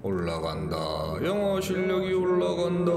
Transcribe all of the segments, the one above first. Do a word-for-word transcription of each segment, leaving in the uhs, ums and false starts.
올라간다. 영어 실력이 올라간다.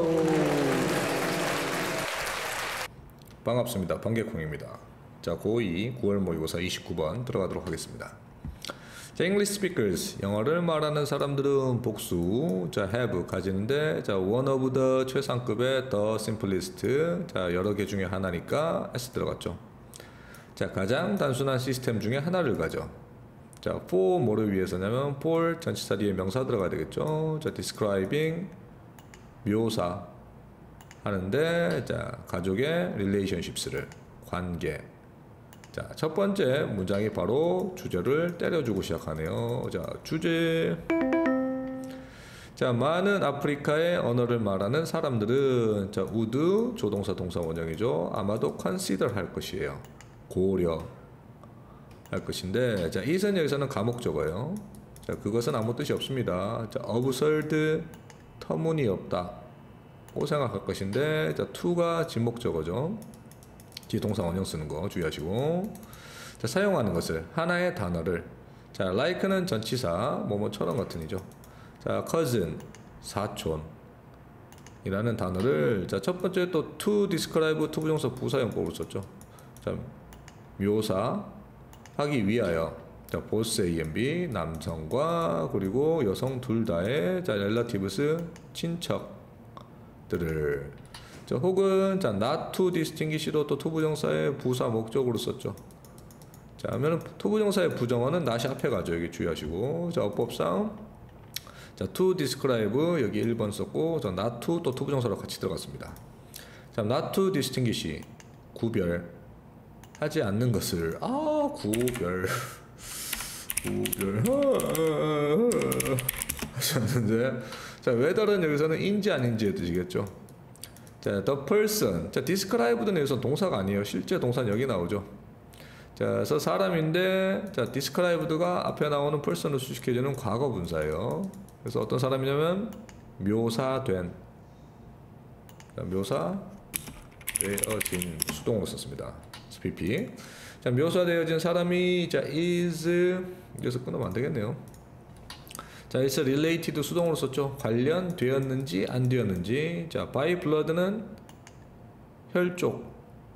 반갑습니다. 번개콩입니다. 자, 고이 구월 모의고사 이십구 번 들어가도록 하겠습니다. 자, English speakers, 영어를 말하는 사람들은 복수, 자, have 가지는데, 자, one of the 최상급의 the simplest, 자, 여러 개 중에 하나니까 s 들어갔죠. 자, 가장 단순한 시스템 중에 하나를 가져. 자, for 뭐를 위해서냐면 for 전치사 뒤에 명사 들어가야 되겠죠. 자, describing 묘사 하는데, 자, 가족의 relationships를 관계. 자, 첫 번째 문장이 바로 주제를 때려주고 시작하네요. 자, 주제. 자, 많은 아프리카의 언어를 말하는 사람들은, 자, would 조동사 동사 원형이죠. 아마도 consider 할 것이에요. 고려 할 것인데, 자, it은 여기서는 가목적어예요. 자, 그것은 아무 뜻이 없습니다. 자, absurd 터무니없다 고 생각할 것인데, 자, to가 진목적어죠. 뒤에 동사 원형 쓰는 거 주의하시고. 자, 사용하는 것을 하나의 단어를, 자, like는 전치사 뭐뭐처럼 같은 이죠. 자, cousin 사촌 이라는 단어를, 자, 첫 번째 또 to describe 투부정사 부사용법으로 썼죠. 자, 묘사 하기 위하여, 자, both A and B 남성과 그리고 여성 둘 다의, 자, relatives 친척들을, 자, 혹은, 자, not to distinguish도 또 투부정사의 부사 목적으로 썼죠. 자, 하면은 투부정사의 부정어는 not이 앞에 가죠. 여기 주의하시고. 자, 어법상, 자, to describe 여기 일 번 썼고, 자, not to 또 투부정사로 같이 들어갔습니다. 자, not to distinguish 구별 하지 않는 것을, 아, 구별 구별 하지 않는데, 자, whether는 여기서는 인지 아닌지의 뜻이겠죠. 자, the person, 자, describe는 여기서 동사가 아니에요. 실제 동사는 여기 나오죠. 자, 그래서 사람인데, 자, described가 앞에 나오는 person을 수식해주는 과거 분사예요. 그래서 어떤 사람이냐면 묘사된, 자, 묘사되어진 수동으로 썼습니다. 피피. 자, 묘사되어진 사람이, 자, is, 여기서 끊으면 안 되겠네요. 자, is related 수동으로 썼죠. 관련되었는지 안 되었는지. 자, by blood는 혈족,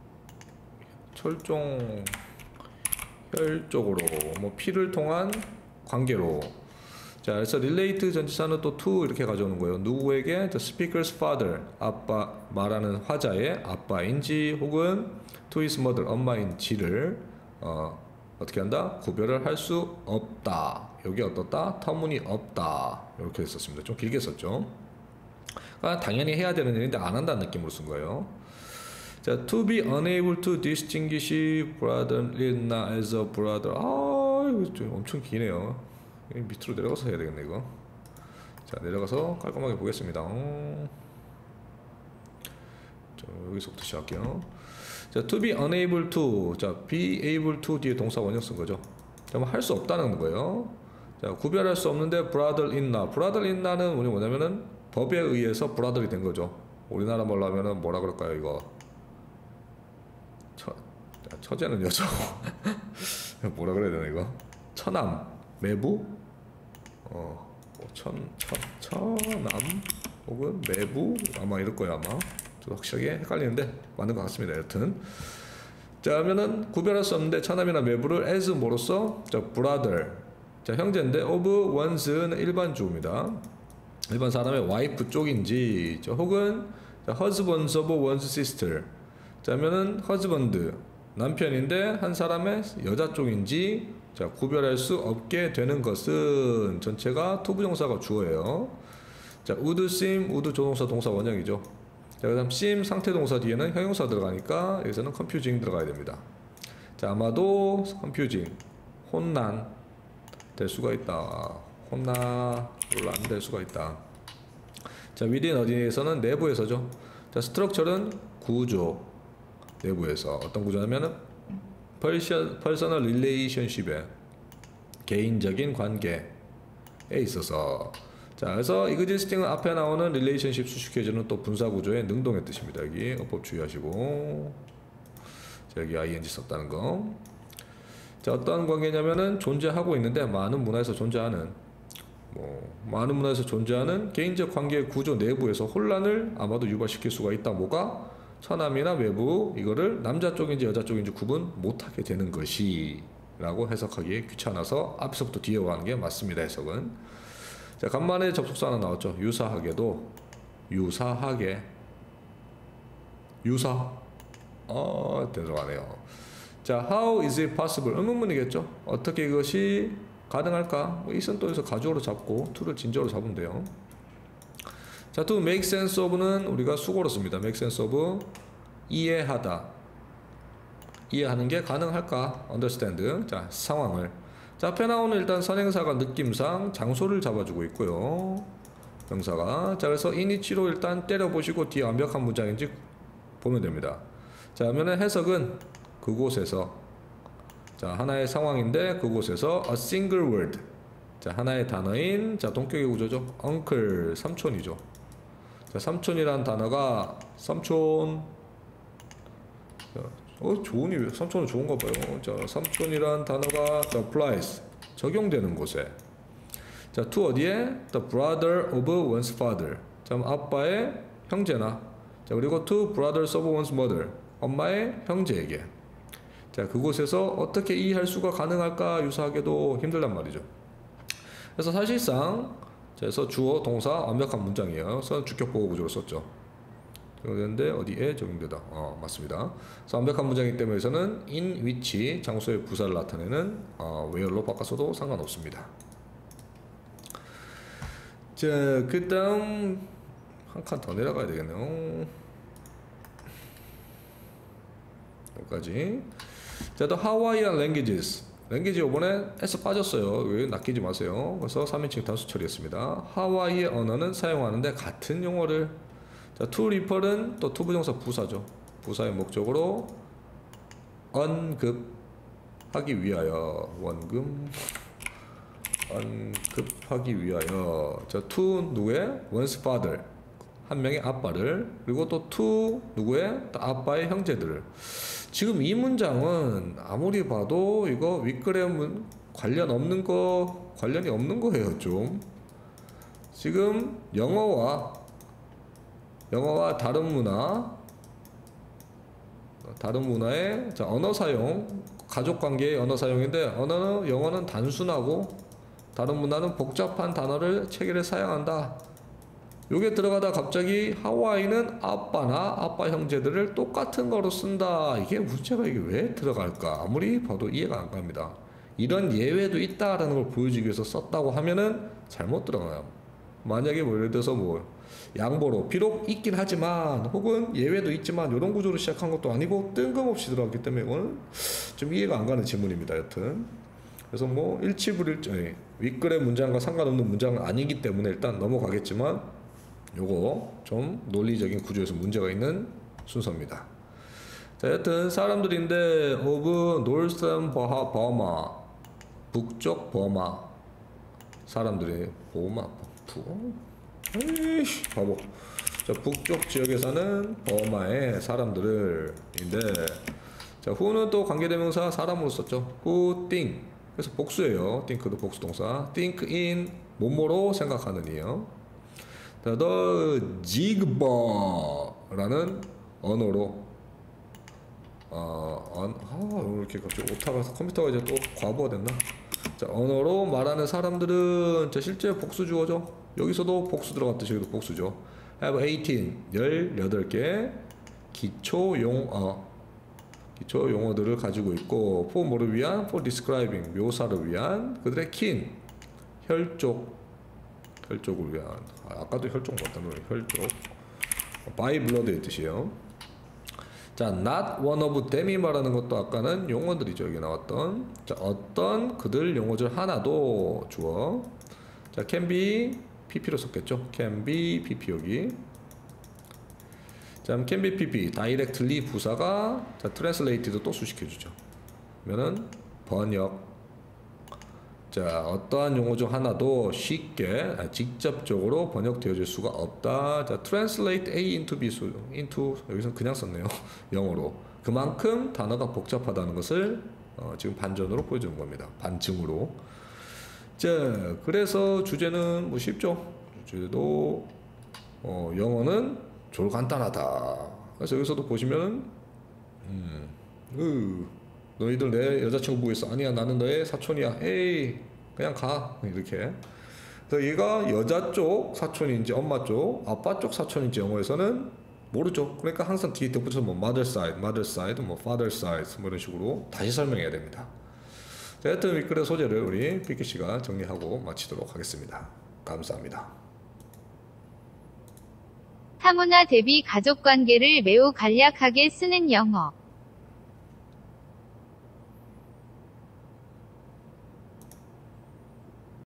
철종, 혈족으로, 뭐 피를 통한 관계로. 자, 그래서 relate 전치사는 또 to 이렇게 가져오는 거예요. 누구에게? The speaker's father, 아빠, 말하는 화자의 아빠인지 혹은 to his mother, 엄마인지를 어, 어떻게 한다? 구별을 할 수 없다. 여기 어떻다? 터무니없다. 이렇게 썼습니다. 좀 길게 썼죠. 그러니까 당연히 해야 되는 일인데 안 한다는 느낌으로 쓴 거예요. 자, to be unable to distinguish brother-in-law as a brother. 아, 이거 좀 엄청 기네요. 밑으로 내려가서 해야 되겠네 이거. 자, 내려가서 깔끔하게 보겠습니다. 어. 자, 여기서부터 시작할게요. 자, to be unable to, 자, be able to 뒤에 동사 원형 쓴 거죠. 자, 할 수 없다는 거예요. 자, 구별할 수 없는데 brother-in-law, brother-in-law는 뭐냐면은 법에 의해서 brother이 된 거죠. 우리나라 말로 하면은 뭐라 그럴까요 이거? 처, 자, 처제는 여자고 뭐라 그래야 되나 이거? 처남, 매부, 어, 뭐 천, 천, 처남 혹은 매부 아마 이럴 거예요 아마. 좀 확실하게 헷갈리는데 맞는 것 같습니다. 여튼, 자, 하면은 구별할 수 없는데 처남이나 매부를 as 뭐로써, 자, brother, 자, 형제인데 of one's는 일반 주어입니다. 일반 사람의 와이프 쪽인지, 자, 혹은, 자, husbands of one's sister, 자, 하면은 husband 남편인데 한 사람의 여자 쪽인지, 자, 구별할 수 없게 되는 것은 전체가 투부정사가 주어예요. 자, would seem, would 조동사 동사 원형이죠. 자, 그 다음 seem 상태 동사 뒤에는 형용사 들어가니까 여기서는 confusing 들어가야 됩니다. 자, 아마도 confusing, 혼란 될 수가 있다. 혼란 될 수가 있다. 자, within 어디에서는 내부에서죠. 자, structure는 구조, 내부에서 어떤 구조냐면은 personal relationship에, 개인적인 관계에 있어서. 자, 그래서 existing은 앞에 나오는 relationship 수식해주는 또 분사구조의 능동의 뜻입니다. 여기 어법 주의하시고. 자, 여기 ing 썼다는 거. 자, 어떤 관계냐면은 존재하고 있는데 많은 문화에서 존재하는 뭐 많은 문화에서 존재하는 개인적 관계 구조 내부에서 혼란을 아마도 유발시킬 수가 있다. 뭐가? 처남이나 외부 이거를 남자 쪽인지 여자 쪽인지 구분 못하게 되는 것이 라고 해석하기에 귀찮아서 앞서부터 뒤에 가는 게 맞습니다. 해석은. 자, 간만에 접속사 하나 나왔죠. 유사하게도 유사하게 유사 어 들어가네요. 자, how is it possible? 의문문이겠죠. 어떻게 이것이 가능할까? 뭐 isn't 또에서 가주어로 잡고 to를 진저로 잡으면 돼요. 자, to make sense of는 우리가 수고로 씁니다. make sense of 이해하다. 이해하는 게 가능할까? understand. 자, 상황을. 자, 앞에 나오는 일단 선행사가 느낌상 장소를 잡아주고 있고요. 명사가. 자, 그래서 이니치로 일단 때려보시고 뒤에 완벽한 문장인지 보면 됩니다. 자, 그러면 해석은 그곳에서. 자, 하나의 상황인데 그곳에서 a single word. 자, 하나의 단어인 자, 동격의 구조죠. uncle, 삼촌이죠. 자, 삼촌이란 단어가 삼촌. 자, 어, 좋으니 삼촌은 좋은가 봐요. 자, 삼촌이란 단어가 the applies 적용되는 곳에. 자, to 어디에? the brother of one's father. 자, 아빠의 형제나. 자, 그리고 to brothers of one's mother. 엄마의 형제에게. 자, 그곳에서 어떻게 이해할 수가 가능할까? 유사하게도 힘들단 말이죠. 그래서 사실상 그래서 주어, 동사 완벽한 문장이에요. 그래서 주격 보호 구조로 썼죠. 적용되는데 어디에 적용되다. 어, 맞습니다. 그래서 완벽한 문장이기 때문에 여기서는 in which 장소의 부사를 나타내는 어, where로 바꿔서도 상관없습니다. 자, 그 다음 한 칸 더 내려가야 되겠네요. 여기까지. 자, 또 Hawaiian languages. 랭귀지 이번에 S 빠졌어요. 왜 낚이지 마세요. 그래서 삼 인칭 단수 처리했습니다. 하와이의 언어는 사용하는데 같은 용어를. 자, to refer은 또 to 부정사 부사죠. 부사의 목적으로 언급하기 위하여. 원금 언급하기 위하여. 자, to 누구의? one's father. 한 명의 아빠를. 그리고 또 to 누구의? 또 아빠의 형제들을. 지금 이 문장은 아무리 봐도 이거 윗그램은 관련 없는 거, 관련이 없는 거예요, 좀. 지금 영어와, 영어와 다른 문화, 다른 문화의 자, 언어 사용, 가족 관계의 언어 사용인데, 언어는, 영어는 단순하고, 다른 문화는 복잡한 단어를, 체계를 사용한다. 요게 들어가다 갑자기 하와이는 아빠나 아빠 형제들을 똑같은 거로 쓴다. 이게 문제가 이게 왜 들어갈까? 아무리 봐도 이해가 안 갑니다. 이런 예외도 있다라는 걸 보여주기 위해서 썼다고 하면은 잘못 들어가요. 만약에 뭐 예를 들어서 뭐 양보로 비록 있긴 하지만 혹은 예외도 있지만 이런 구조로 시작한 것도 아니고 뜬금없이 들어갔기 때문에 이거는 좀 이해가 안 가는 지문입니다. 여튼 그래서 뭐 일치불일치 윗글의 문장과 상관없는 문장은 아니기 때문에 일단 넘어가겠지만 요거 좀 논리적인 구조에서 문제가 있는 순서입니다. 자, 여튼 사람들인데 of Northern Burma 북쪽 버마 사람들이 버마 부 에이씨 바보. 자, 북쪽 지역에 사는 버마의 사람들을인데 자, who는 또 관계대명사 사람으로 썼죠. who think 그래서 복수예요. think도 복수 동사. think in 뭐뭐로 생각하느니요. 자, the Jigba라는 언어로 어, 언, 아, 이렇게 갑자기 오타가 컴퓨터가 이제 또 과부하 됐나? 자, 언어로 말하는 사람들은 자, 실제 복수 주어죠. 여기서도 복수 들어갔듯이 여기도 복수죠. have eighteen 열여덟 개 기초 용어 기초 용어들을 가지고 있고 for 뭐를 위한 for describing 묘사를 위한 그들의 kin 혈족 혈족을 위한 아, 아까도 혈족 맞다며 혈족 by blood의 뜻이에요. 자, not one of them이 말하는 것도 아까는 용어들이죠. 여기 나왔던 자, 어떤 그들 용어들 하나도 주어. 자, can be pp로 썼겠죠. can be pp 여기. 자, can be pp directly 부사가 자, translate도 또 수식해주죠. 그러면은 번역. 자, 어떠한 용어 중 하나도 쉽게 직접적으로 번역되어질 수가 없다. 자, translate A into B 수 into 여기서 그냥 썼네요. 영어로. 그만큼 단어가 복잡하다는 것을 어, 지금 반전으로 보여주는 겁니다. 반증으로. 자, 그래서 주제는 뭐 쉽죠. 주제도 어, 영어는 졸 간단하다. 그래서 여기서도 보시면은 음, 으, 너희들 내 여자친구 보고 있어. 아니야, 나는 너의 사촌이야. 에이, 그냥 가. 이렇게. 그래서 얘가 여자 쪽 사촌인지 엄마 쪽, 아빠 쪽 사촌인지 영어에서는 모르죠. 그러니까 항상 뒤에 덧붙여서 뭐 mother side, mother side, 뭐 father side 뭐 이런 식으로 다시 설명해야 됩니다. 자, 하여튼 윗글의 소재를 우리 피키 씨가 정리하고 마치도록 하겠습니다. 감사합니다. 타문화 대비 가족관계를 매우 간략하게 쓰는 영어.